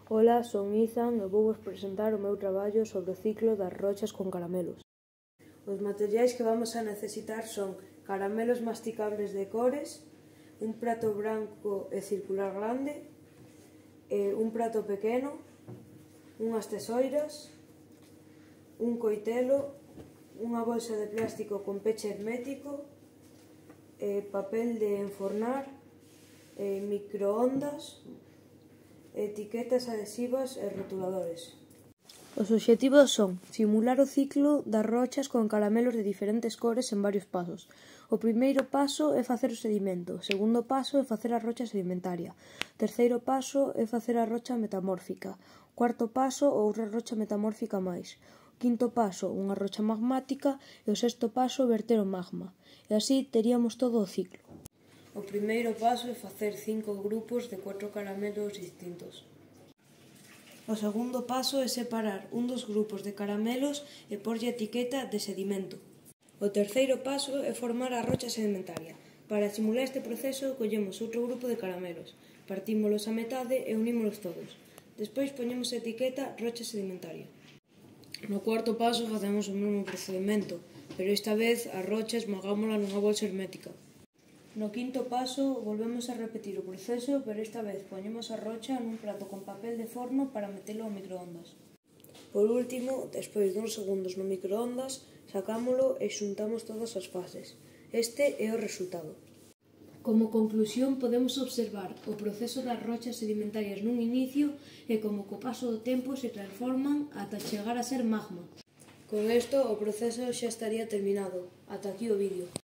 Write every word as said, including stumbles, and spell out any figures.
Ola, son Izan e vou vos presentar o meu traballo sobre o ciclo das rochas con caramelos. Os materiais que vamos a necesitar son caramelos masticables de cores, un prato branco e circular grande, un prato pequeno, unhas tesoiras, un coitelo, unha bolsa de plástico con peche hermético, papel de enfornar, microondas, etiquetas adhesivas e rotuladores. Os obxectivos son simular o ciclo das rochas con caramelos de diferentes cores en varios pasos. O primeiro paso é facer o sedimento, o segundo paso é facer a rocha sedimentaria, o terceiro paso é facer a rocha metamórfica, o cuarto paso outra rocha metamórfica máis, o quinto paso unha rocha magmática e o sexto paso verter o magma, e así teríamos todo o ciclo. O primeiro paso é facer cinco grupos de cuatro caramelos distintos. O segundo paso é separar un dos grupos de caramelos e porlle a etiqueta de sedimento. O terceiro paso é formar a rocha sedimentaria. Para simular este proceso, collemos outro grupo de caramelos, partímolos a metade e unímolos todos. Despois poñemos a etiqueta rocha sedimentaria. No cuarto paso facemos o mesmo procedimento, pero esta vez a rocha esmagámola nunha bolsa hermética. No quinto paso volvemos a repetir o proceso, pero esta vez poñemos a rocha nun prato con papel de forno para metelo ao microondas. Por último, despois duns segundos no microondas, sacámolo e xuntamos todas as fases. Este é o resultado. Como conclusión podemos observar o proceso das rochas sedimentarias nun inicio e como co paso do tempo se transforman ata chegar a ser magma. Con isto o proceso xa estaría terminado. Ata aquí o vídeo.